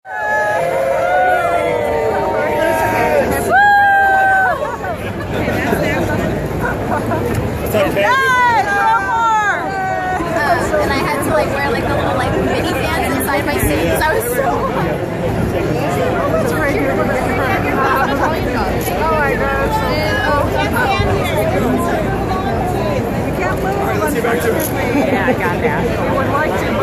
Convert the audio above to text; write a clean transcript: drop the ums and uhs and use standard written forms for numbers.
It's okay. And I had to like wear like the little like mini fans inside my seat because I was so hot. Oh my gosh. All right, let's get back to it. Yeah, I got that. I would like to